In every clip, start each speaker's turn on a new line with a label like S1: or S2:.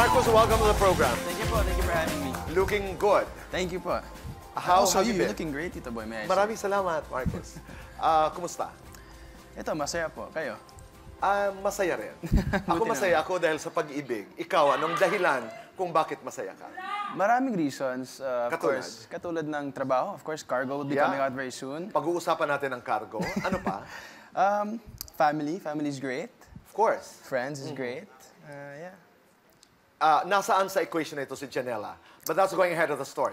S1: Marcos, welcome to the program.
S2: Thank you po. Thank you for having me.
S1: Looking good.
S2: Thank you po.
S1: How have you
S2: you're
S1: been?
S2: looking great, Tito Boy. May I say?
S1: Maraming salamat, Marcos. Kumusta?
S2: Ito, masaya po. Kayo?
S1: Masaya rin. Ako masaya ako dahil sa pag-ibig. Ikaw, anong dahilan kung bakit masaya ka?
S2: Maraming reasons. Of
S1: Katulad?
S2: course, katulad ng trabaho. Of course, Cargo will be coming out very soon.
S1: Pag-uusapan natin ang cargo. Ano pa?
S2: Family. Family's great.
S1: Of course.
S2: Friends is great. Yeah.
S1: Nasaan sa equation na ito si Janela? But that's going ahead of the story.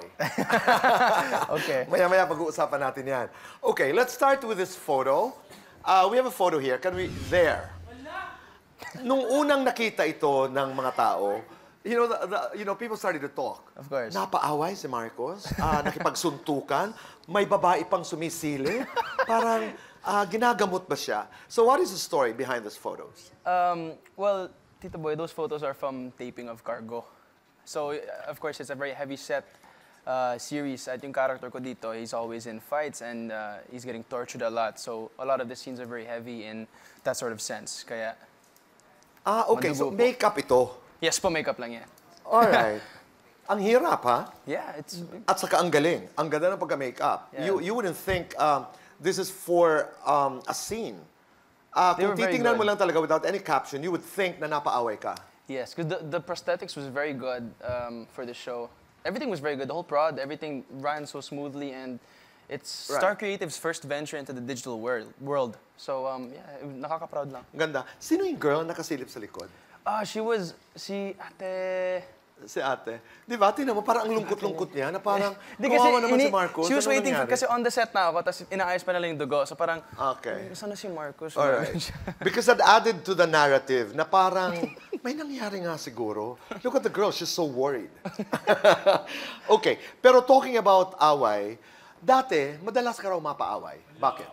S2: Okay.
S1: Maya-maya pag-uusapan natin yan. Okay, let's start with this photo. We have a photo here. Can we... There. Nung unang nakita ito ng mga tao, people started to talk.
S2: Of course.
S1: Napaaway si Marcos, nakipagsuntukan, may babae pang sumisili, parang ginagamot ba siya? So what is the story behind these photos?
S2: Well, Tito Boy, those photos are from taping of Cargo. So, of course, it's a very heavy set series. At yung character ko dito, he's always in fights and he's getting tortured a lot. So, a lot of the scenes are very heavy in that sort of sense. Kaya,
S1: Okay. So makeup ito.
S2: yes po, makeup lang yan.
S1: Alright. Ang hirap, ha?
S2: Yeah, it's...
S1: At saka ang galing. Ang ganda ng pagka-makeup.
S2: Yeah.
S1: You wouldn't think this is for a scene.
S2: They
S1: Kung
S2: were very
S1: titingnan mo
S2: good.
S1: lang talaga without any caption, you would think na napaaway ka.
S2: Yes, because the prosthetics was very good for the show. Everything was very good. The whole prod, everything ran so smoothly, and it's
S1: Right.
S2: Star Creative's first venture into the digital world. So, yeah, nakaka-proud lang.
S1: Ganda. Sino yung girl na nakasilip sa likod?
S2: Si Ate...
S1: Si ate. Di ba? Tingnan mo, parang ang lungkot-lungkot niya na parang
S2: Di
S1: kawawa naman si Marcos.
S2: She was
S1: Ano
S2: waiting for,
S1: nangyari?
S2: kasi on the set na ako, tapos inaayos pa nila yung dugo. So parang,
S1: Okay.
S2: saan na si Marcos?
S1: Alright. Because that added to the narrative na parang may nangyari nga siguro. Look at the girl, she's so worried. Okay. Pero talking about away, dati, madalas ka raw mapaaway. Bakit?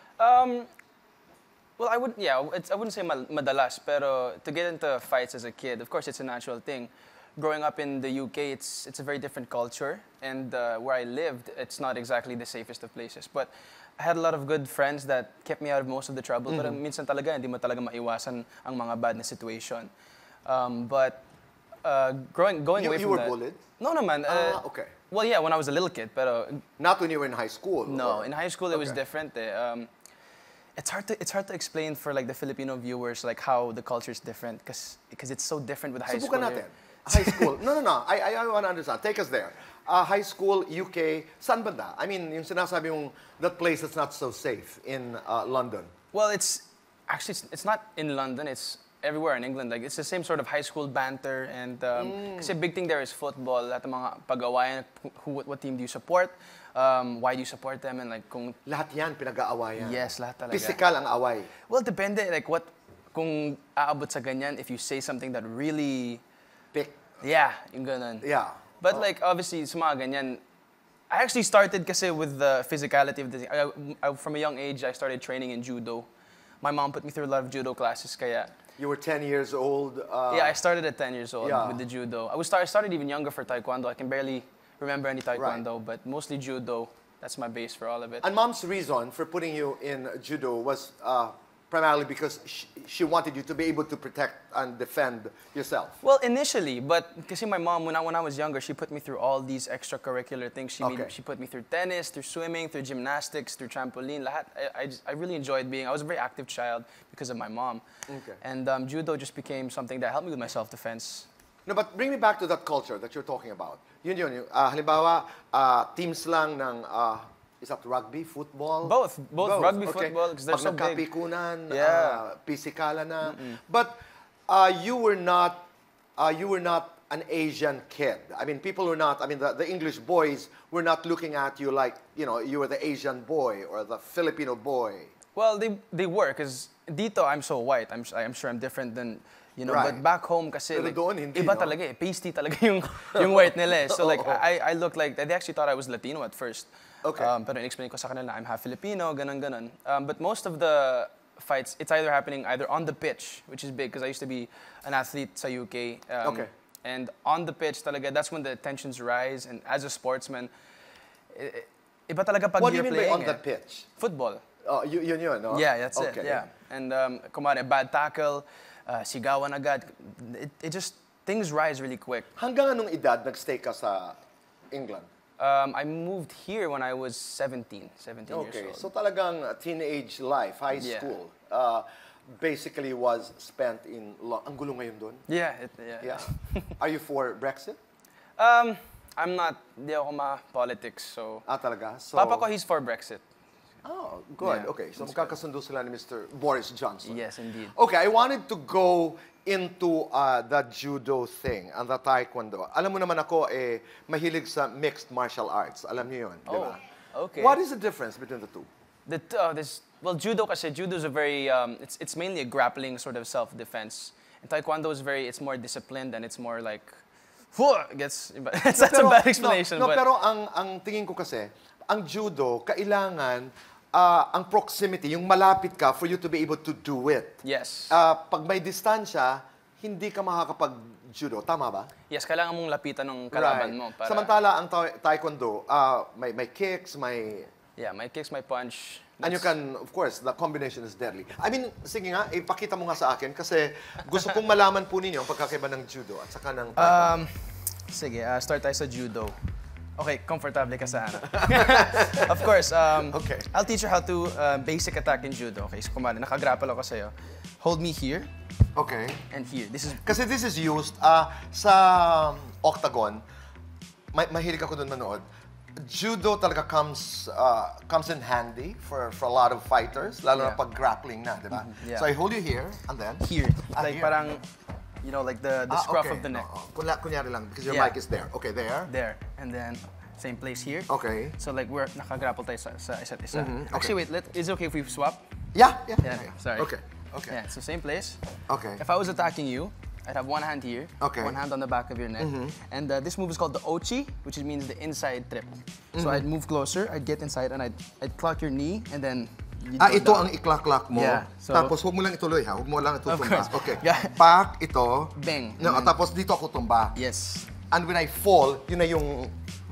S2: Well, I wouldn't say madalas, pero to get into fights as a kid, of course, it's a natural thing. Growing up in the UK, it's a very different culture, and where I lived, it's not exactly the safest of places. But I had a lot of good friends that kept me out of most of the trouble. Pero minsan talaga, hindi mo talaga maiwasan ang mga bad na situation. But going away from that...
S1: You were bullied?
S2: No naman.
S1: Okay.
S2: Well, yeah, when I was a little kid, pero...
S1: Not when you were in high school?
S2: No,
S1: or-
S2: in high school it was
S1: Okay.
S2: different. It's hard to explain for like the Filipino viewers like how the culture is different because it's so different with high
S1: Subukan
S2: school.
S1: natin. High school. No. I want to understand. Take us there. High school, UK, saan banda? I mean, yung sinasabi yung that place that's not so safe in London.
S2: Well, it's not in London. It's everywhere in England. Like it's the same sort of high school banter and kasi big thing there is football. Lahat ng mga pag-awayan. What team do you support? Why do you support them? And like kung
S1: Lahat yan pinag-aawayan.
S2: yes, lahat talaga.
S1: Physical ang away.
S2: Well, depende. Like kung aabot sa ganyan if you say something that really
S1: Pick.
S2: yeah, yung ganun.
S1: Yeah.
S2: But like, obviously, sa mga ganyan, I actually started kasi with the physicality of the thing. From a young age, I started training in judo. My mom put me through a lot of judo classes, kaya...
S1: You were 10 years old.
S2: yeah, I started at 10 years old
S1: yeah.
S2: with the judo. I started even younger for taekwondo. I can barely remember any taekwondo, but mostly judo. That's my base for all of it.
S1: And mom's reason for putting you in judo was primarily because she wanted you to be able to protect and defend yourself.
S2: Well, initially, but kasi my mom, when I was younger, she put me through all these extracurricular things. She put me through tennis, through swimming, through gymnastics, through trampoline. Lahat. I really enjoyed I was a very active child because of my mom.
S1: Okay.
S2: And judo just became something that helped me with my self-defense.
S1: No, but bring me back to that culture that you're talking about. Yun. Halimbawa, teams lang ng, is that rugby, football?
S2: Both rugby, football, because they're so big.
S1: Pag nagkapikunan,
S2: Yeah.
S1: pisikala na. But you were not an Asian kid. I mean, people were not, the English boys were not looking at you like, you were the Asian boy or the Filipino boy.
S2: Well, they were, because dito, I'm so white. I'm sure I'm different than,
S1: Right.
S2: but back home kasi,
S1: Pero
S2: like,
S1: doon, hindi,
S2: iba
S1: no?
S2: talaga eh. Pasty talaga yung white nila eh. So like, I look like, they actually thought I was Latino at first.
S1: Okay.
S2: Pero in-explain ko sa kanila, I'm half Filipino, ganun. But most of the fights, it's either happening either on the pitch, which is big, because I used to be an athlete sa UK.
S1: Okay.
S2: And on the pitch talaga, that's when the tensions rise. And as a sportsman, iba talaga pag
S1: What do you
S2: you're
S1: mean by
S2: playing
S1: on the pitch?
S2: Football.
S1: Oh, yun, no?
S2: Yeah, that's
S1: Okay.
S2: it. Yeah. And kumare, bad tackle, sigawan agad. It just things rise really quick.
S1: Hanggang anong edad nagstay ka sa England?
S2: I moved here when I was 17 years
S1: Okay,
S2: old.
S1: so talagang teenage life, high
S2: Yeah.
S1: school, basically was spent in... Ang gulo ngayon doon.
S2: Yeah,
S1: Yeah. Are you for Brexit?
S2: I'm not, di ako ma-politics, so...
S1: Talaga? So,
S2: Papa ko, he's for Brexit.
S1: Oh, good.
S2: Yeah,
S1: Okay, so magkakasundo sila ni Mr. Boris Johnson.
S2: Yes, indeed.
S1: Okay, I wanted to go into the judo thing and the taekwondo. Alam mo naman ako, mahilig sa mixed martial arts. Alam niyo yun, di ba?
S2: Okay.
S1: What is the difference between the two?
S2: Well, judo kasi, judo is a very, it's mainly a grappling sort of self-defense. And taekwondo is it's more disciplined and it's more like, that's a bad explanation.
S1: No,
S2: but
S1: pero ang tingin ko kasi, ang judo, kailangan ang proximity, yung malapit ka for you to be able to do it.
S2: yes.
S1: Pag may distansya, hindi ka makakapag-judo. Tama ba?
S2: Yes, kailangan mong lapitan ng kalaban mo. Para,
S1: Samantala, ang taekwondo, may kicks,
S2: yeah, my kicks, my punch.
S1: and you can, of course, the combination is deadly. I mean, sige nga, ipakita mo nga sa akin kasi gusto kong malaman po ninyo ang pagkakaiba ng judo at saka ng taekwondo.
S2: Sige, start tayo sa judo. Okay, comfortable ka sa ano. Of course,
S1: Okay.
S2: I'll teach you how to basic attack in judo. Okay, so kumali, nakagrapple ako sa'yo. Hold me here
S1: Okay.
S2: and here. This is
S1: Kasi this is used sa octagon. Mahilig ako doon manood. Judo talaga comes in handy for a lot of fighters, lalo na
S2: Yeah.
S1: pag grappling na, di ba?
S2: Yeah.
S1: So I hold you here and then
S2: here. Like
S1: here.
S2: parang, you know, like the scruff
S1: okay.
S2: of the neck.
S1: Kunyari lang because your
S2: Yeah.
S1: mic is there. Okay, there.
S2: There. And then, same place here.
S1: Okay.
S2: So like, we're nakagrapple tayo sa isa't isa.
S1: Okay.
S2: Actually, wait, is it okay if we swap?
S1: Yeah.
S2: Yeah, sorry.
S1: Okay. Okay.
S2: Yeah, so same place.
S1: Okay.
S2: If I was attacking you, I'd have one hand here,
S1: Okay.
S2: one hand on the back of your neck. And this move is called the ochi, which means the inside trip. So I'd move closer, I'd get inside, and I'd clock your knee, and then you'd go
S1: Ito
S2: down.
S1: ang iklak-klak mo.
S2: Yeah, so-
S1: Tapos huwag mo lang ituloy ha. Huwag mo lang itutumba.
S2: course.
S1: Okay.
S2: Yeah.
S1: Pak, ito.
S2: Bang.
S1: No,
S2: And then-
S1: tapos dito ako tumba.
S2: Yes.
S1: And when I fall, yun na yung...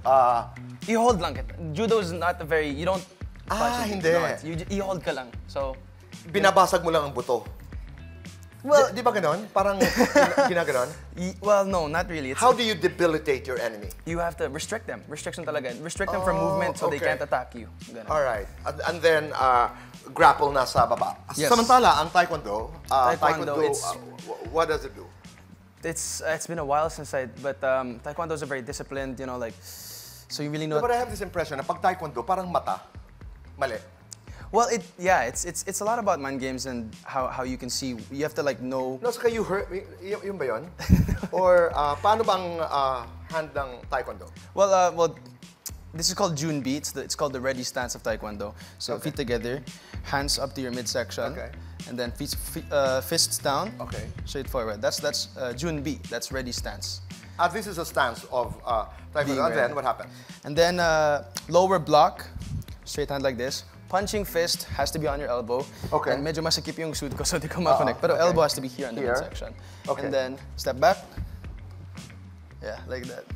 S2: You hold lang. Judo is not a very, you don't punch it.
S1: hindi.
S2: No, you hold ka lang. So,
S1: binabasag mo lang ang buto.
S2: Well-
S1: di ba ganon? Parang ginaganon?
S2: well, no, not really. It's,
S1: How do you debilitate your enemy?
S2: you have to restrict them. Restriction talaga. Restrict them from movement so they
S1: okay.
S2: can't attack you. Ganun.
S1: All right. And then, grapple na sa baba.
S2: Yes.
S1: Samantala, ang taekwondo,
S2: it's-
S1: what does it do?
S2: It's been a while since but taekwondo is a very disciplined, you know, like, so you really know.
S1: But I have this impression na pag taekwondo, parang mata. Mali.
S2: Well, it's a lot about mind games and how you can see. You have to like know.
S1: No, saka you hurt, yun ba yun? Or paano bang hand ng taekwondo?
S2: Well, this is called Junbi. It's called the ready stance of taekwondo. So
S1: Okay.
S2: feet together, hands up to your midsection,
S1: Okay.
S2: and then fists down.
S1: Okay.
S2: Straight forward. That's Junbi. That's ready stance.
S1: This is a stance of taekwondo.
S2: Being
S1: And then,
S2: ready.
S1: what happens?
S2: And then lower block, straight hand like this. Punching fist has to be on your elbow.
S1: Okay.
S2: And medyo masakip yung suit ko so di ko ma-connect. Pero
S1: okay.
S2: elbow has to be here on the
S1: Here.
S2: midsection.
S1: Okay.
S2: And then step back. Yeah, like that.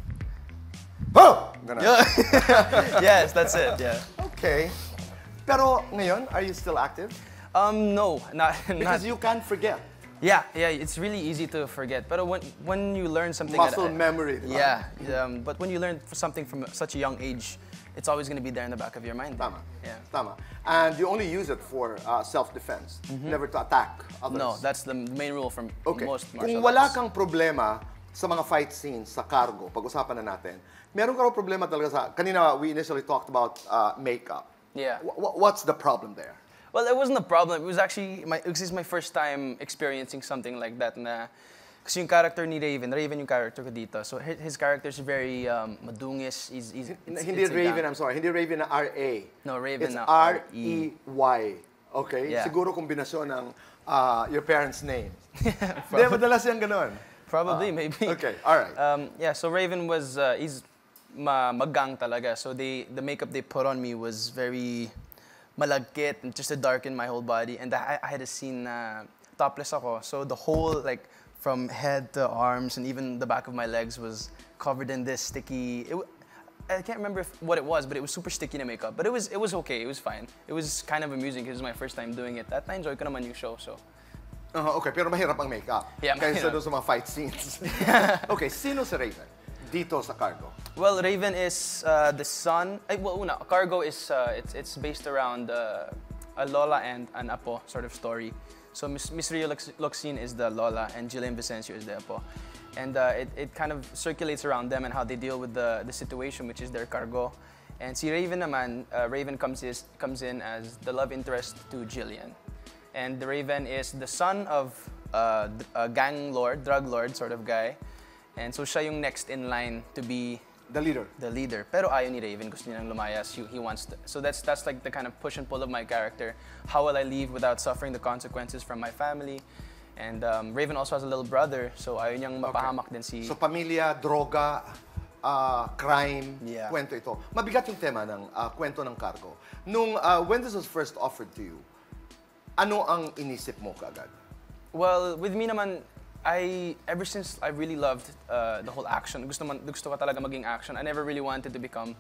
S1: Oh! Ganun.
S2: Yeah. Yes, that's it. Yeah.
S1: Okay. Pero ngayon, are you still active?
S2: No, not.
S1: Because you can't forget.
S2: Yeah, it's really easy to forget. But when you learn something,
S1: Muscle memory. Di ba?
S2: Yeah, but when you learn something from such a young age, it's always going to be there in the back of your mind.
S1: Tama.
S2: Yeah.
S1: Tama. And you only use it for self-defense, never to attack others.
S2: No, that's the main rule from
S1: Okay.
S2: most
S1: Kung
S2: martial
S1: wala
S2: arts.
S1: kang problema sa mga fight scenes sa cargo, pag-usapan na natin, meron ka raw problema talaga sa... Kanina, we initially talked about makeup.
S2: Yeah.
S1: What's the problem there?
S2: Well, it wasn't a problem. It was actually my first time experiencing something like that. Na, kasi yung character ni Raven yung character ko dito. So his character is very madungis.
S1: Hindi Raven, I'm sorry. Hindi Raven na R-A.
S2: No, Raven
S1: It's
S2: na
S1: R-E-Y. Okay?
S2: Yeah.
S1: Siguro kombinasyon ng your parents' names. Hindi, madalas yan ganon.
S2: Probably, maybe.
S1: Okay, all right.
S2: Yeah, so Raven was, he's magang talaga. So the makeup they put on me was very malagkit and just to darken my whole body. And I had a scene na topless ako. So the whole, like, from head to arms and even the back of my legs was covered in this sticky... I can't remember what it was, but it was super sticky na makeup. But it was okay, it was fine. It was kind of amusing because it was my first time doing it. At na-enjoy ko naman yung show, so...
S1: Okay, pero mahirap ang makeup.
S2: Yeah,
S1: Kaysa
S2: mahirap.
S1: doon sa mga fight scenes. Okay, sino si Raven dito sa Cargo?
S2: Well, Raven is the son. Well, una, Cargo is it's based around a Lola and an Apo sort of story. So Miss Rio Locsin is the Lola and Jillian Vicencio is the Apo. And it kind of circulates around them and how they deal with the situation, which is their Cargo. And si Raven naman, Raven comes in as the love interest to Jillian. And the Raven is the son of a gang lord, drug lord sort of guy. And so siya yung next in line to be
S1: The leader.
S2: the leader. Pero ayaw ni Raven, gusto niya nang lumayas. He wants to. So that's like the kind of push and pull of my character. How will I leave without suffering the consequences from my family? And Raven also has a little brother, so ayaw niyang mapahamak din si...
S1: So pamilya, droga, crime,
S2: Yeah.
S1: kwento ito. Mabigat yung tema ng kwento ng Cargo. When this was first offered to you, ano ang inisip mo kaagad?
S2: Well, with me naman, ever since I really loved the whole action. Gusto ko talaga maging action. I never really wanted to become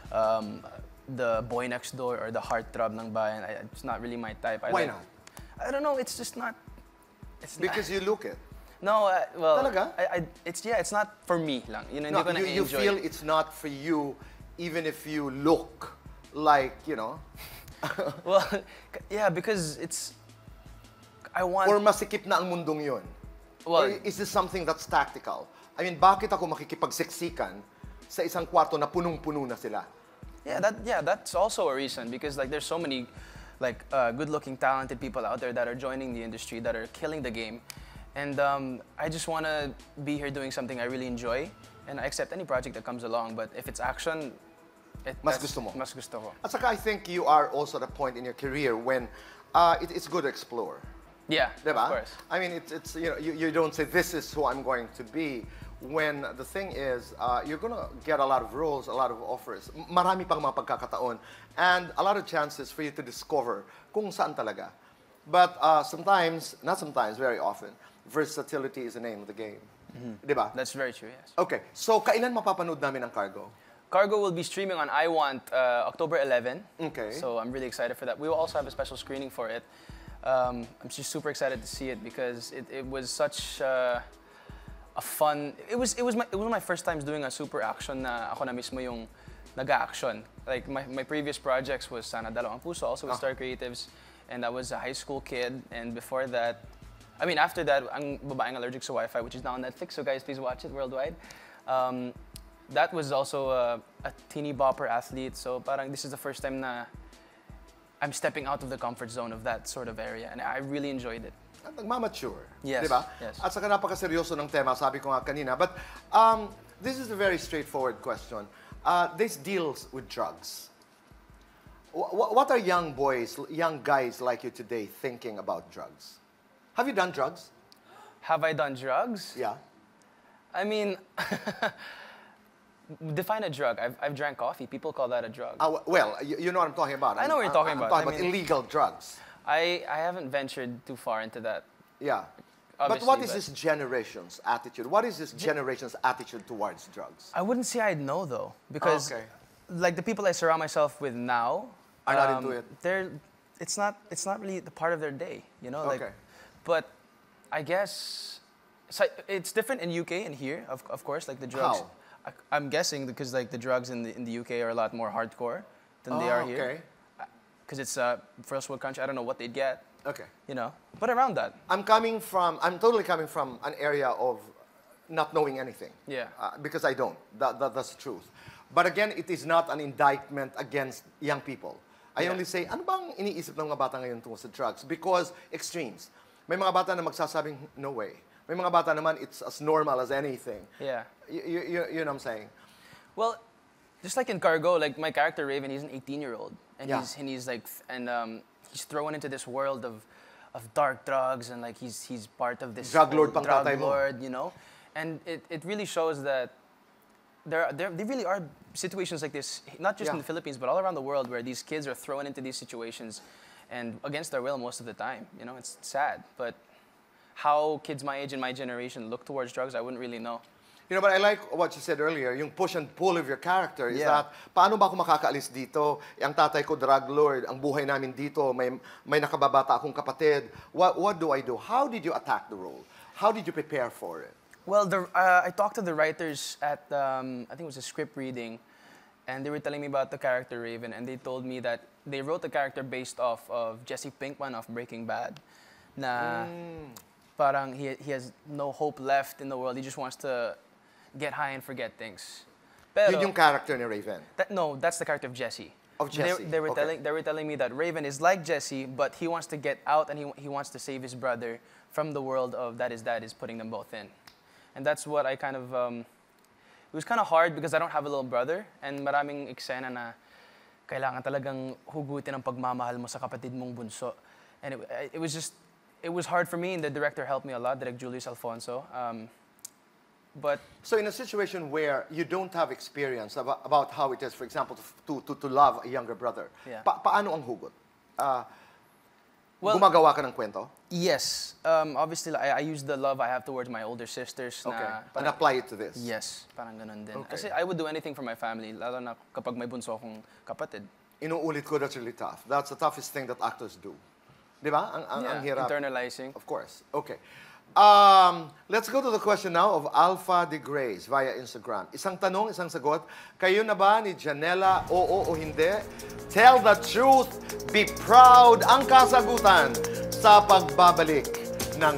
S2: the boy next door or the heartthrob ng bayan. It's not really my type.
S1: Why not?
S2: I don't know. It's just not. It's
S1: Because you look it.
S2: no. Well,
S1: Talaga?
S2: it's not for me lang. You know,
S1: No,
S2: hindi ko na
S1: you
S2: enjoy.
S1: feel it's not for you, even if you look like, you know,
S2: Well, yeah, because I want.
S1: or masikip na ang mundong yun. Or
S2: Well,
S1: is this something that's tactical? I mean, bakit ako makikipagsiksikan sa isang kwarto na punong-puno na sila?
S2: that's also a reason because like there's so many like good-looking, talented people out there that are joining the industry that are killing the game, and I just want to be here doing something I really enjoy, and I accept any project that comes along. But if it's action,
S1: Mas
S2: that's-
S1: gusto mo?
S2: Mas gusto ko.
S1: At saka I think you are also at a point in your career when it's good to explore.
S2: Yeah,
S1: Diba?
S2: of course.
S1: I mean, it's you know, you don't say this is who I'm going to be. When the thing is, you're gonna get a lot of roles, a lot of offers, marami pang mga pagkakataon, and a lot of chances for you to discover kung saan talaga. But sometimes, not sometimes, very often, versatility is the name of the game. Diba?
S2: That's very true. Yes.
S1: Okay, so kailan mapapanood namin ang Cargo?
S2: Cargo will be streaming on iWant October 11.
S1: Okay.
S2: So I'm really excited for that. We will also have a special screening for it. I'm just super excited to see it because it was such a fun. It was one of my first times doing a super action na ako na mismo yung nag-action. Like my previous projects was Sana Dalawang Puso, also with Star Creatives, and I was a high school kid. And before that, I mean after that, ang Babaeng Allergic sa Wi-Fi, which is now on Netflix. So guys, please watch it worldwide. That was also a teeny bopper athlete. So parang this is the first time na I'm stepping out of the comfort zone of that sort of area, and I really enjoyed it.
S1: At nagmamature.
S2: Yes,
S1: Diba?
S2: yes.
S1: At saka napakaseryoso ng tema, sabi ko nga kanina. But this is a very straightforward question. This deals with drugs. What are young boys, young guys like you today thinking about drugs? Have you done drugs?
S2: Have I done drugs?
S1: Yeah.
S2: I mean, define a drug. I've drank coffee. People call that a drug.
S1: Well, you know what I'm talking about.
S2: I know what you're talking
S1: I'm
S2: about.
S1: talking
S2: I
S1: about
S2: mean-
S1: illegal drugs.
S2: I haven't ventured too far into that.
S1: Yeah. But
S2: Obviously,
S1: what is
S2: but-
S1: this generation's attitude? What is this generation's attitude towards drugs?
S2: I wouldn't say I'd know though, because
S1: Okay.
S2: like the people I surround myself with now
S1: Are not into it.
S2: It's not really the part of their day, you know. Like,
S1: Okay.
S2: but I guess it's different in UK and here, of course. Like the drugs.
S1: How?
S2: I'm guessing because like the drugs in the UK are a lot more hardcore than they are here.
S1: Okay.
S2: Because it's a first world country. I don't know what they'd get,
S1: Okay.
S2: you know. But around that,
S1: I'm totally coming from an area of not knowing anything.
S2: Yeah.
S1: Because I don't. That's the truth. But again, it is not an indictment against young people. I
S2: Yeah.
S1: only say, ano bang iniisip ng mga bata ngayon tungkol sa drugs? Because extremes. May mga bata na magsasabing, no way. May mga bata naman, it's as normal as anything.
S2: yeah.
S1: You know what I'm saying?
S2: Well, just like in Cargo, like my character Raven, he's an 18-year-old, and
S1: Yeah.
S2: he's like, he's thrown into this world of dark drugs, and like he's part of this
S1: Drug lord
S2: whole
S1: pang
S2: drug
S1: tatay mo.
S2: lord, you know, and it really shows that there really are situations like this, not just in
S1: Yeah.
S2: the Philippines, but all around the world, where these kids are thrown into these situations, and against their will most of the time. You know, it's sad, but how kids my age and my generation look towards drugs, I wouldn't really know.
S1: You know, but I like what you said earlier, yung push and pull of your character is
S2: Yeah.
S1: that, paano ba ako makakaalis dito? Ang tatay ko, drug lord, ang buhay namin dito, may nakababata akong kapatid. What do I do? How did you attack the role? How did you prepare for it?
S2: Well, I talked to the writers at, I think it was a script reading, and they were telling me about the character Raven, and they told me that they wrote the character based off of Jesse Pinkman of Breaking Bad. Na parang he has no hope left in the world. He just wants to get high and forget things. Pero,
S1: Yun yung character ni Raven.
S2: no, that's the character of Jesse.
S1: Of Jesse,
S2: They were
S1: okay.
S2: telling me that Raven is like Jesse, but he wants to get out and he wants to save his brother from the world of that his dad is putting them both in. And that's what I kind of, it was kind of hard because I don't have a little brother, and maraming eksena na kailangan talagang hugutin ang pagmamahal mo sa kapatid mong bunso. And it was just, it was hard for me, and the director helped me a lot, Direk Julius Alfonso. But
S1: So in a situation where you don't have experience about how it is, for example, to love a younger brother,
S2: Yeah.
S1: paano ang hugot?
S2: Well-
S1: Gumagawa ka ng kwento?
S2: yes, obviously I use the love I have towards my older sisters.
S1: Okay.
S2: Na,
S1: And apply it to this?
S2: yes, parang ganun din.
S1: Okay.
S2: Kasi I would do anything for my family, lalo na kapag may bunso akong kapatid.
S1: Inuulit ko, that's really tough. That's the toughest thing that actors do. Di ba? Ang hirap.
S2: Internalizing.
S1: Of course. Okay. Let's go to the question now of Alpha de Grace via Instagram. Isang tanong, isang sagot. Kayo na ba ni Janela, oo o hindi? Tell the truth, be proud. Ang kasagutan sa pagbabalik ng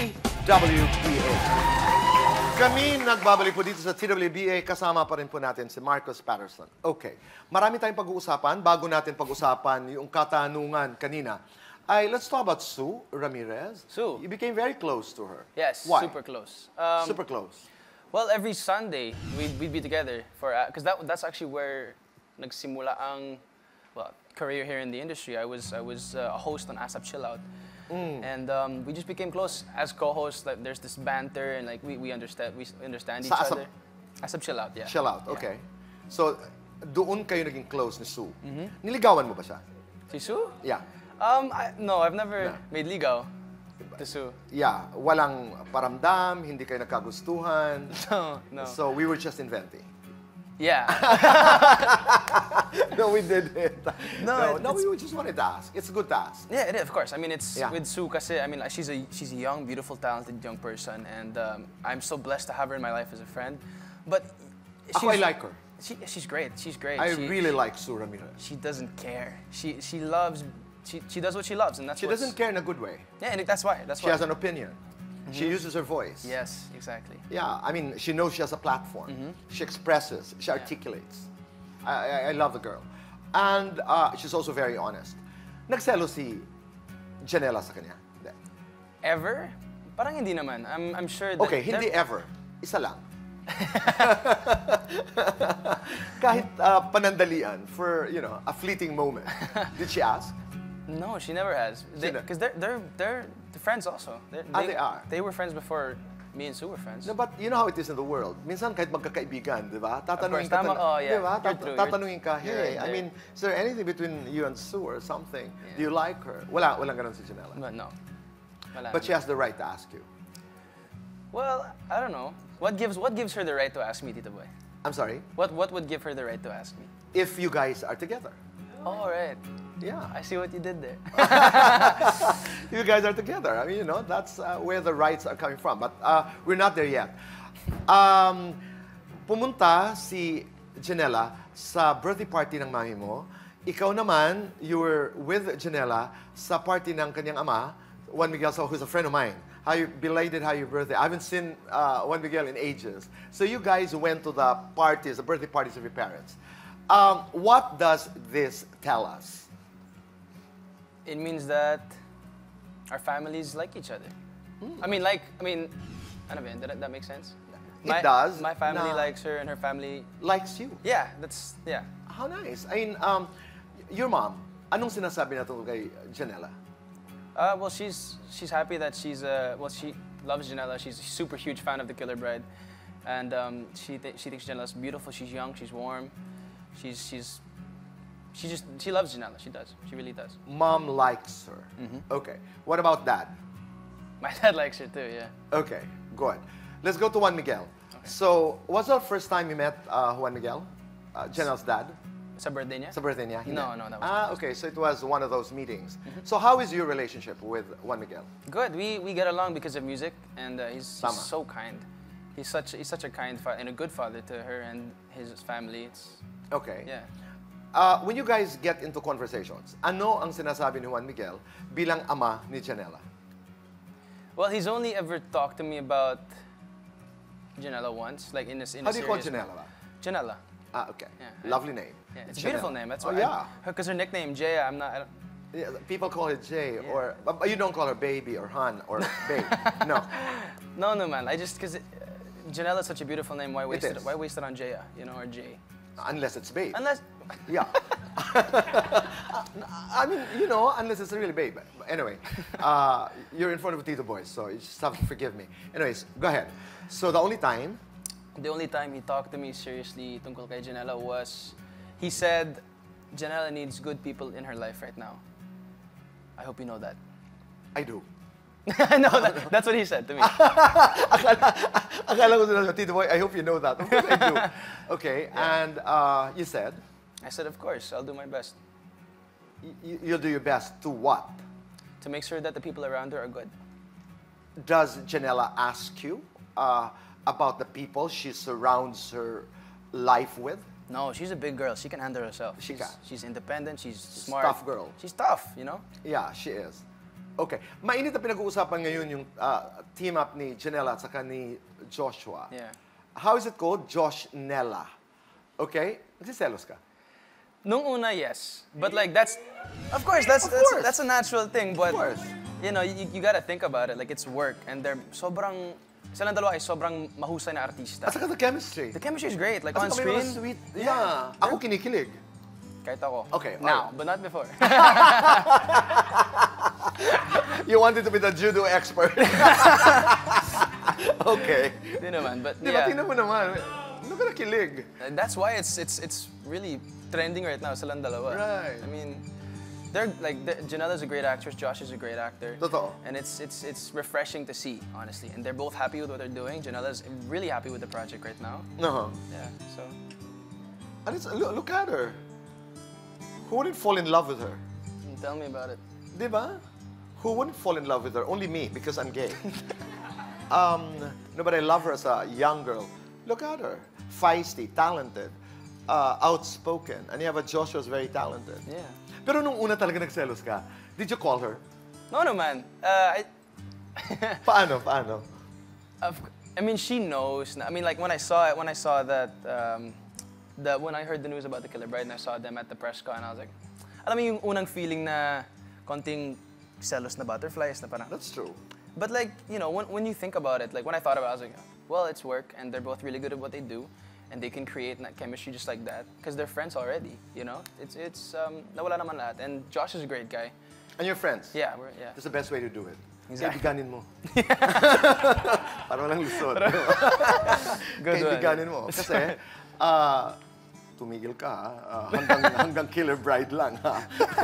S1: TWBA. Kami nagbabalik po dito sa TWBA. Kasama pa rin po natin si Marcos Patterson. Okay. Marami tayong pag-uusapan. Bago natin pag-usapan yung katanungan kanina, let's talk about Sue Ramirez.
S2: Sue.
S1: You became very close to her.
S2: Yes,
S1: Why?
S2: super close.
S1: Super close.
S2: Well, every Sunday we'd be together for because that's actually where nagsimula ang career here in the industry. I was a host on ASAP Chill Out, and we just became close as co-hosts. Like there's this banter and like we understand each
S1: Sa ASAP?
S2: other. ASAP Chill Out, yeah.
S1: Chill out,
S2: Yeah.
S1: okay. So, doon kayo naging close ni Sue. Niligawan mo ba siya?
S2: Si Sue?
S1: Yeah.
S2: No, I've never
S1: No.
S2: made ligaw to Sue.
S1: Yeah. Walang paramdam, hindi kayo nagkagustuhan.
S2: No.
S1: So, we were just inventing.
S2: Yeah.
S1: No, we did it.
S2: No,
S1: we just wanted to ask. It's good to ask.
S2: Yeah, it is, of course. I mean, it's
S1: Yeah.
S2: with Sue kasi, I mean, she's a young, beautiful, talented young person, and I'm so blessed to have her in my life as a friend. But
S1: Ako, I like her.
S2: She's great. She's great.
S1: I
S2: She-
S1: really like Sue Ramirez.
S2: She doesn't care. She loves. She does what she loves, and that's
S1: She doesn't care in a good way.
S2: Yeah, and that's why. That's
S1: She
S2: why.
S1: has an opinion. She uses her voice.
S2: Yes, exactly.
S1: Yeah, I mean, she knows she has a platform. She expresses, she articulates. I love the girl. And she's also very honest. Nagselo si Janela sa kanya? Hindi.
S2: Ever? Parang hindi naman. I'm sure that.
S1: Okay, hindi ever. Isa lang. Kahit panandalian for, you know, a fleeting moment. Did she ask?
S2: No, she never has.
S1: Sino?
S2: Because they're friends also.
S1: They are.
S2: They were friends before me and Sue were friends.
S1: No, but you know how it is in the world. Minsan kahit magkakaibigan, di ba? Tatanungin
S2: Of course, tama. Oh, yeah.
S1: Di ba?
S2: You're true.
S1: Tatanungin ka,
S2: You're
S1: hey,
S2: right
S1: I
S2: there.
S1: mean, is there anything between you and Sue or something? Do you like her? Walang ganun si Janela.
S2: But no. Wala
S1: But she
S2: naman.
S1: has the right to ask you.
S2: Well, I don't know. What gives her the right to ask me, Tito Boy?
S1: I'm sorry?
S2: What would give her the right to ask me?
S1: If you guys are together.
S2: All right.
S1: Yeah.
S2: I see what you did there.
S1: You guys are together. I mean, you know, that's where the rights are coming from. But we're not there yet. Pumunta si Janela sa birthday party ng mami mo. Ikaw naman, you were with Janela sa party ng kanyang ama, Juan Miguel, who's a friend of mine. Happy birthday. I haven't seen Juan Miguel in ages. So you guys went to the parties, the birthday parties of your parents. What does this tell us?
S2: It means that our families like each other. I mean, ano ba yun? Did that make sense?
S1: It does.
S2: My family
S1: Na-
S2: likes her, and her family.
S1: Likes you.
S2: Yeah.
S1: How nice. I mean, your mom, anong sinasabi na tungkol kay Janela?
S2: Well, she's happy that she loves Janela. She's a super huge fan of The Killer Bride, and she thinks Janela's beautiful. She's young. She's warm. She loves Janela. She does. She really does.
S1: Mom likes her. Okay. What about dad?
S2: My dad likes her too. Yeah.
S1: Okay, good. Let's go to Juan Miguel. So, was that the first time you met Juan Miguel? Janelle's dad?
S2: Sa birthday niya?
S1: Sa birthday niya? Hindi.
S2: No, that was
S1: Okay, so it was one of those meetings. So how is your relationship with Juan Miguel?
S2: Good. We get along because of music, and he's
S1: Tama.
S2: so kind. He's such a kind father and a good father to her and his family. It's
S1: Okay.
S2: yeah.
S1: When you guys get into conversations, ano ang sinasabi ni Juan Miguel bilang ama ni Janella?
S2: Well, he's only ever talked to me about Janella once, like in a
S1: How do you call
S2: serious
S1: Janella?
S2: Janella.
S1: Okay.
S2: Yeah.
S1: Lovely name.
S2: Yeah, it's a
S1: Janella.
S2: beautiful name. That's
S1: Oh,
S2: why.
S1: yeah.
S2: Because her nickname Jaya.
S1: Yeah, people call it Jay, or but you don't call her baby or hun or babe. No.
S2: No, man. I just because Janella is such a beautiful name. Why waste
S1: is.
S2: it? Why waste it on Jaya? You know, or Jay?
S1: Unless it's babe.
S2: Unless.
S1: Yeah. I mean, you know, unless it's really babe. Anyway, you're in front of Tito Boys, so you just have to forgive me. Anyways, go ahead. So the only time,
S2: The only time he talked to me seriously tungkol kay Janella was, he said, Janella needs good people in her life right now. I hope you know that.
S1: I do.
S2: No, that's what he said to me.
S1: Akala ko sinasabi, Tito Boy, I hope you know that. Of course I do. Okay, and you said,
S2: I said, of course, I'll do my best
S1: you'll do your best to what?
S2: to make sure that the people around her are good.
S1: Does Janella ask you about the people she surrounds her life with?
S2: No, she's a big girl. She can handle herself.
S1: She can.
S2: She's independent. She's smart.
S1: Tough girl.
S2: She's tough, you know?
S1: Yeah, she is. Okay. Mainit na pinag-uusapan ngayon yung team up ni Janella at saka ni Joshua.
S2: Yeah.
S1: How is it called? Josh Nella. Okay? Nagsiselos ka?
S2: Nung una, yes. But like, that's a natural thing. But,
S1: course.
S2: you know, you gotta think about it. Like, it's work. And they're silang dalawa ay sobrang mahusay na artista.
S1: At saka the chemistry.
S2: The chemistry is great. Like,
S1: At
S2: on
S1: saka may mga
S2: screen,
S1: sweet. Yeah. Ako kinikilig.
S2: kahit ako.
S1: Okay,
S2: Now,
S1: alright.
S2: but not before.
S1: You wanted to be the judo expert. Okay.
S2: Di naman, but
S1: Di ba,
S2: yeah.
S1: tingnan mo naman. Look at the kilig.
S2: That's why it's really trending right now, silang dalawa.
S1: Right.
S2: I mean, Janella's a great actress, Josh is a great actor.
S1: Totoo.
S2: And it's refreshing to see, honestly. And they're both happy with what they're doing. Janella's really happy with the project right now.
S1: Uh-huh.
S2: Yeah, so.
S1: And look at her. Who wouldn't fall in love with her?
S2: Tell me about it.
S1: Di ba? Who wouldn't fall in love with her? Only me, because I'm gay. No, but I love her as a young girl. Look at her. Feisty, talented, outspoken. And you have a Joshua who's very talented.
S2: Yeah.
S1: Pero nung una talaga nagselos ka, did you call her?
S2: No, man.
S1: Paano?
S2: I mean, she knows. I mean, like when I saw that, when I heard the news about the Killer Bride and I saw them at the press con, I was like, alam mo yung unang feeling na konting selos na butterflies na parang.
S1: That's true.
S2: But like, you know, when you think about it, like when I thought about it, I was like, well, it's work and they're both really good at what they do and they can create chemistry just like that because they're friends already, you know? It's nawala naman lahat. And Josh is a great guy.
S1: And you're friends?
S2: Yeah.
S1: That's the best way to do it.
S2: Exactly.
S1: Kaibiganin mo. Para walang lusot.
S2: Good one.
S1: Kaibiganin mo. Kasi, tumigil ka, hanggang killer bride lang, ha?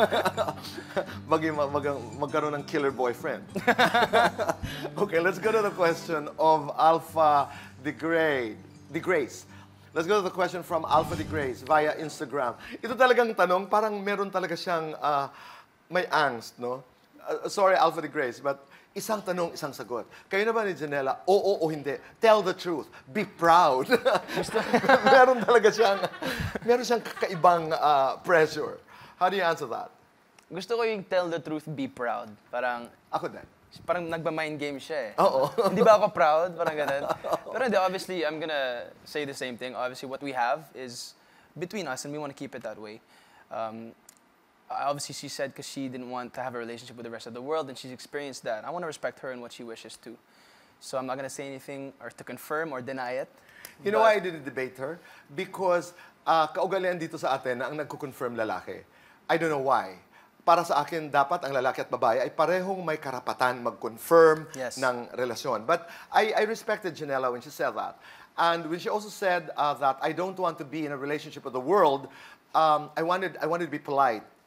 S1: Magkaroon ng killer boyfriend. Okay, let's go to the question of Alpha de Grace. Let's go to the question from Alpha de Grace via Instagram. Ito talagang tanong, parang meron talaga siyang may angst, no? Sorry, Alpha de Grace, but isang tanong, isang sagot. Kayo na ba ni Janella, oo o hindi? Tell the truth. Be proud. meron siyang kakaibang pressure. How do you answer that?
S2: Gusto ko yung tell the truth, be proud.
S1: Ako din.
S2: Parang nagba-mind game siya eh.
S1: Oo.
S2: Hindi ba ako proud? Parang ganun. Pero hindi, obviously, I'm gonna say the same thing. Obviously, what we have is between us and we want to keep it that way. Obviously, she said because she didn't want to have a relationship with the rest of the world and she's experienced that. I want to respect her and what she wishes to. So I'm not gonna say anything or to confirm or deny it.
S1: You know why I didn't debate her? Because kaugalian dito sa atin na ang nagko-confirm lalaki. I don't know why. Para sa akin, dapat ang lalaki at babae ay parehong may karapatan mag-confirm ng relasyon. But I respected Janella when she said that. And when she also said that I don't want to be in a relationship with the world, I wanted to be polite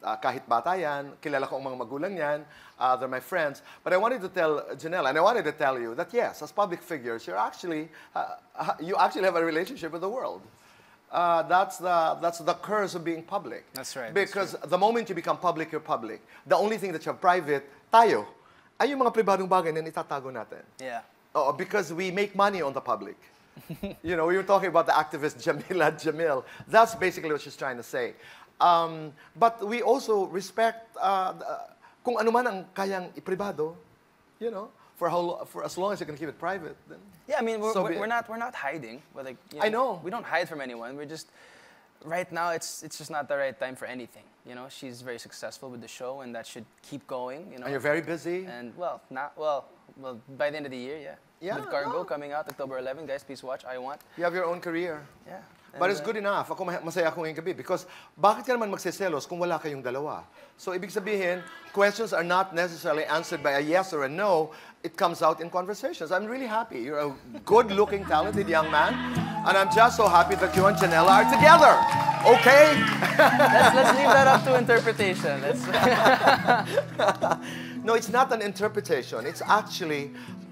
S1: kahit bata yan, kilala ko ang mga magulang yan, they're my friends. But I wanted to tell Janelle, and I wanted to tell you that yes, as public figures, you actually have a relationship with the world. That's the curse of being public.
S2: That's right.
S1: Because the moment you become public, you're public. The only thing that you have private, tayo, ay yung mga pribadong bagay na itatago natin.
S2: Yeah.
S1: Because we make money on the public. You know, we were talking about the activist Jamila Jamil. That's basically what she's trying to say. But we also respect kung ano man ang kayang ipribado, you know, for as long as you can keep it private. Then
S2: Yeah, I mean, we're not hiding. We're like,
S1: I know.
S2: We don't hide from anyone. We're just, right now, it's just not the right time for anything. You know, she's very successful with the show, and that should keep going. You know,
S1: And you're very busy.
S2: and well, by the end of the year, yeah.
S1: Yeah,
S2: With Cargo
S1: no.
S2: coming out October 11, guys, please watch. I Want.
S1: You have your own career.
S2: Yeah.
S1: But it's good enough. Ako masaya ako ngayong gabi because bakit ka naman magseselos kung wala kayong dalawa? So ibig sabihin, questions are not necessarily answered by a yes or a no. It comes out in conversations. I'm really happy. You're a good-looking, talented young man. And I'm just so happy that you and Janela are together. Okay?
S2: Let's leave that up to interpretation.
S1: No, it's not an interpretation. It's actually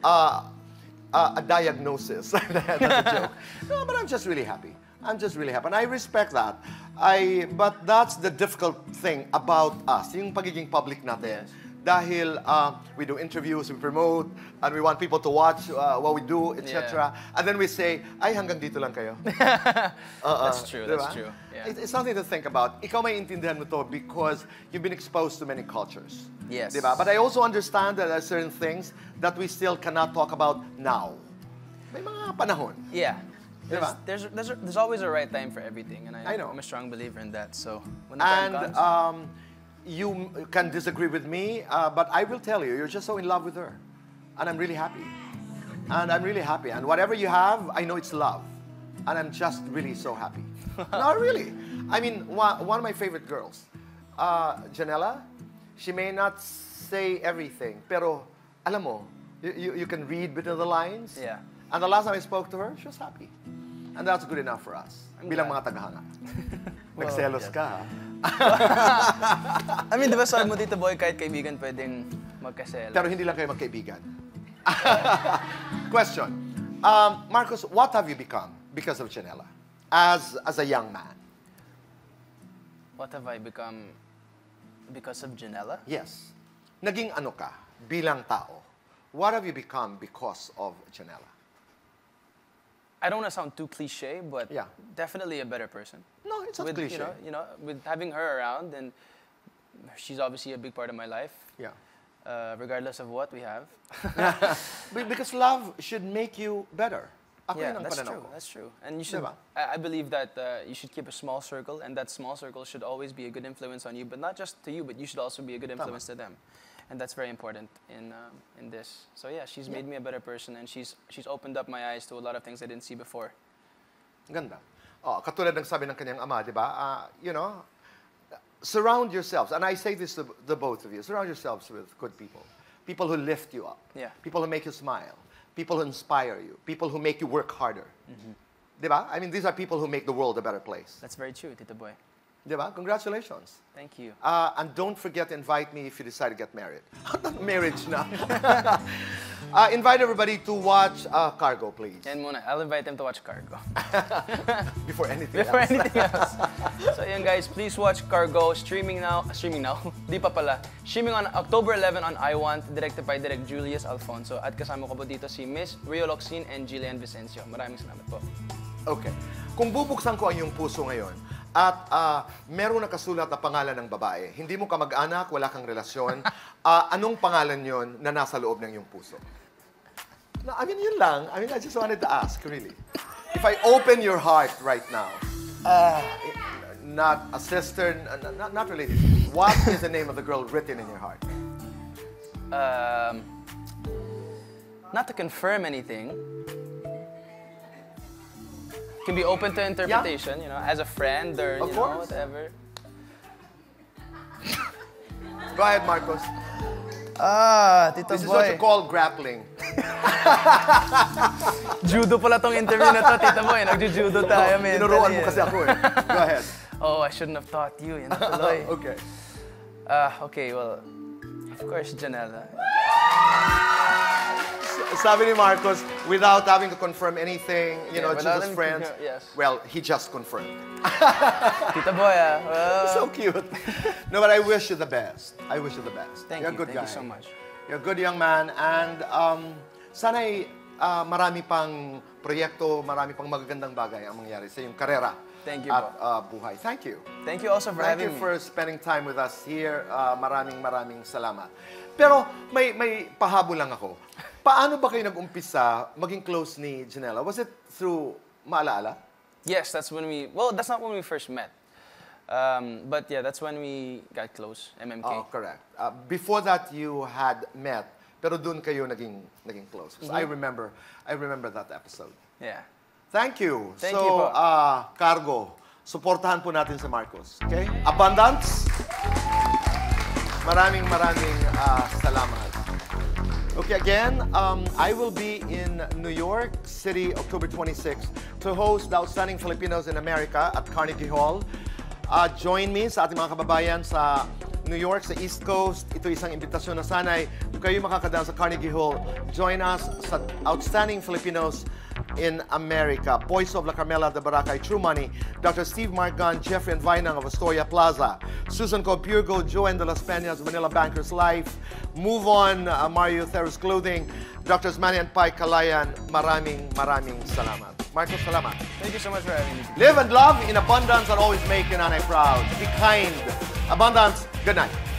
S1: a diagnosis. That's a joke. No, but I'm just really happy. I'm just really happy. And I respect that. But that's the difficult thing about us, yung pagiging public natin.
S2: Yes.
S1: Dahil we do interviews, we promote, and we want people to watch what we do, etc. And then we say, ay, hanggang dito lang kayo.
S2: That's true,
S1: Diba?
S2: that's true. Yeah.
S1: It's something to think about. Ikaw may intindihan mo to because you've been exposed to many cultures.
S2: Yes.
S1: Diba? But I also understand that there are certain things that we still cannot talk about now. May mga panahon.
S2: Yeah.
S1: Diba?
S2: There's always a right time for everything, and
S1: I know.
S2: I'm a strong believer in that. So when the time
S1: And
S2: comes,
S1: you can disagree with me, but I will tell you, you're just so in love with her. And I'm really happy. And I'm really happy. And whatever you have, I know it's love. And I'm just really so happy. No, really. I mean, one of my favorite girls, Janela, she may not say everything, pero alam mo, you can read between the lines.
S2: Yeah.
S1: And the last time I spoke to her, she was happy. And that's good enough for us. Bilang mga tagahanga. Nagselos ka, ha?
S2: I mean, di ba sabi mo dito, boy, kahit kaibigan pwedeng magkasela.
S1: Pero hindi lang kayo magkaibigan. Question. Marcos, what have you become because of Janela as a young man?
S2: What have I become because of Janela?
S1: Yes. Naging ano ka bilang tao? What have you become because of Janela?
S2: I don't want to sound too cliche, but
S1: Yeah.
S2: definitely a better person.
S1: No, it's not
S2: With,
S1: cliche.
S2: You know, with having her around, and she's obviously a big part of my life,
S1: Yeah.
S2: regardless of what we have.
S1: Because love should make you better. Ako
S2: Yeah,
S1: yun ang
S2: that's
S1: pananaw
S2: true.
S1: ko.
S2: That's true. And you should.
S1: Diba?
S2: I believe that you should keep a small circle, and that small circle should always be a good influence on you, but not just to you, but you should also be a good influence to them, and that's very important in this. So yeah, she's made me a better person, and she's opened up my eyes to a lot of things I didn't see before.
S1: Ganda. Oh, katulad ng sabi ng kanyang ama, di ba? You know, surround yourselves, and I say this to the both of you, surround yourselves with good people. People who lift you up.
S2: Yeah.
S1: People who make you smile. People who inspire you. People who make you work harder. Di ba? I mean, these are people who make the world a better place.
S2: That's very true, Tito Boy.
S1: Di ba? Congratulations.
S2: Thank you.
S1: And don't forget to invite me if you decide to get married. Not marriage na. Invite everybody to watch Cargo, please.
S2: And muna, I'll invite them to watch Cargo.
S1: Before anything
S2: Before
S1: else.
S2: anything else. So yun guys, please watch Cargo, streaming now, di pa pala, streaming on October 11 on I Want, directed by Direct Julius Alfonso. At kasama ko po dito si Miss Rio Locsin and Jillian Vicencio. Maraming salamat po.
S1: Okay. Kung bubuksan ko ang iyong puso ngayon, at meron nakasulat na pangalan ng babae, hindi mo kamag-anak, wala kang relasyon, anong pangalan yon na nasa loob ng iyong puso? No, I mean, yun lang. I mean, I just wanted to ask, really. If I open your heart right now, not a sister, not related, what is the name of the girl written in your heart?
S2: Not to confirm anything, can be open to interpretation, you know, as a friend or
S1: Of
S2: you know,
S1: course.
S2: whatever.
S1: Go ahead, Marcos.
S2: Tito
S1: This is what you call grappling.
S2: Judo pala tong interview na to, Tito Boy. Nagjujudo tayo, man.
S1: Tinuruan mo kasi ako eh. Go ahead.
S2: Oh, I shouldn't have taught you. Yan na tuloy.
S1: Okay.
S2: Okay, well, of course, Janela.
S1: Sabi ni Marcos, without having to confirm anything, you know,
S2: without
S1: just as
S2: having to
S1: friends.
S2: yes.
S1: Well, he just confirmed.
S2: Tita Boy,
S1: So cute. No, but I wish you the best. I wish you the best.
S2: Thank
S1: You're
S2: you.
S1: a good
S2: Thank
S1: guy.
S2: you so much.
S1: You're a good young man. And sana'y marami pang proyekto, marami pang magagandang bagay ang mangyari sa iyong karera
S2: Thank you
S1: at
S2: po.
S1: buhay. Thank you.
S2: Thank you also for
S1: Thank
S2: having
S1: you
S2: me.
S1: for spending time with us here. Maraming salamat. Pero may pahabol lang ako. Paano ba kayo nag-umpisa maging close ni Janela? Was it through Maalaala?
S2: Yes, that's when that's not when we first met. But yeah, that's when we got close, MMK.
S1: Oh, correct. Before that, you had met, pero doon kayo naging close. 'Cause I remember that episode.
S2: Yeah.
S1: Thank you.
S2: Thank
S1: so,
S2: you po.
S1: Cargo, suportahan po natin si Marcos. Okay? Abundance. Maraming salamat. Okay, again, I will be in New York City, October 26th, to host the Outstanding Filipinos in America at Carnegie Hall. Join me sa ating mga kababayan sa New York, sa East Coast. Ito isang imbitasyon na sana'y kayo makakadaan sa Carnegie Hall. Join us sa Outstanding Filipinos in America. Boys of La Carmela de Boracay, True Money, Dr. Steve Margan, Jeffrey and Vinang of Astoria Plaza, Susan Copurgo, Joanne de las Peñas, Manila Bankers Life, Move On, Mario Theros Clothing, Drs. Manny and Pai Kalayan. Maraming salamat. Marcos, salamat.
S2: Thank you so much for having me.
S1: Live and love in abundance and always make your nanay proud. Be kind. Abundance. Good night.